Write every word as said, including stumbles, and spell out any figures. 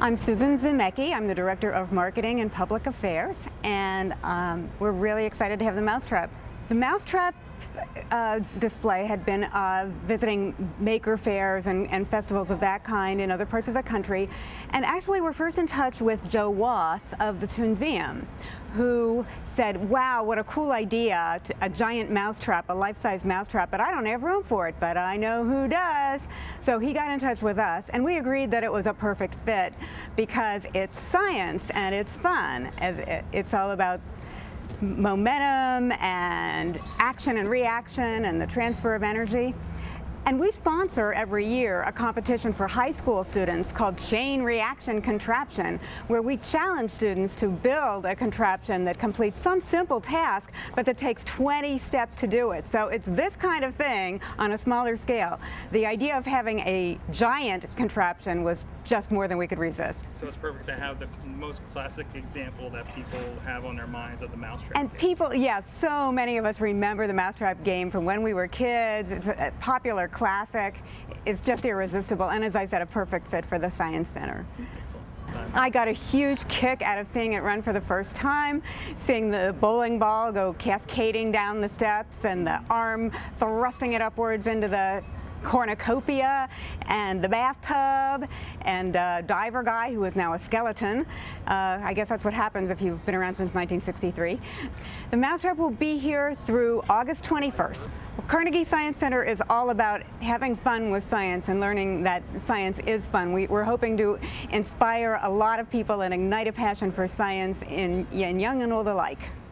I'm Susan Zimecki. I'm the Director of Marketing and Public Affairs, and um, we're really excited to have the Mousetrap. The Mousetrap uh, display had been uh, visiting maker fairs and, and festivals of that kind in other parts of the country, and actually we're first in touch with Joe Wass of the Tunseum, who said, wow, what a cool idea, a giant mousetrap, a life-size mousetrap, but I don't have room for it, but I know who does. So he got in touch with us, and we agreed that it was a perfect fit because it's science and it's fun. It's all about momentum and action and reaction and the transfer of energy. And we sponsor every year a competition for high school students called Chain Reaction Contraption, where we challenge students to build a contraption that completes some simple task, but that takes twenty steps to do it. So it's this kind of thing on a smaller scale. The idea of having a giant contraption was just more than we could resist. So it's perfect to have the most classic example that people have on their minds of the Mousetrap And game. people, yeah, so many of us remember the Mousetrap game from when we were kids. It's a popular classic. It's just irresistible, and as I said, a perfect fit for the Science Center. Excellent. I got a huge kick out of seeing it run for the first time, seeing the bowling ball go cascading down the steps and the arm thrusting it upwards into the cornucopia and the bathtub and a diver guy who is now a skeleton. Uh, I guess that's what happens if you've been around since nineteen sixty-three. The Mousetrap will be here through August twenty-first. Carnegie Science Center is all about having fun with science and learning that science is fun. We, we're hoping to inspire a lot of people and ignite a passion for science in, in young and old alike.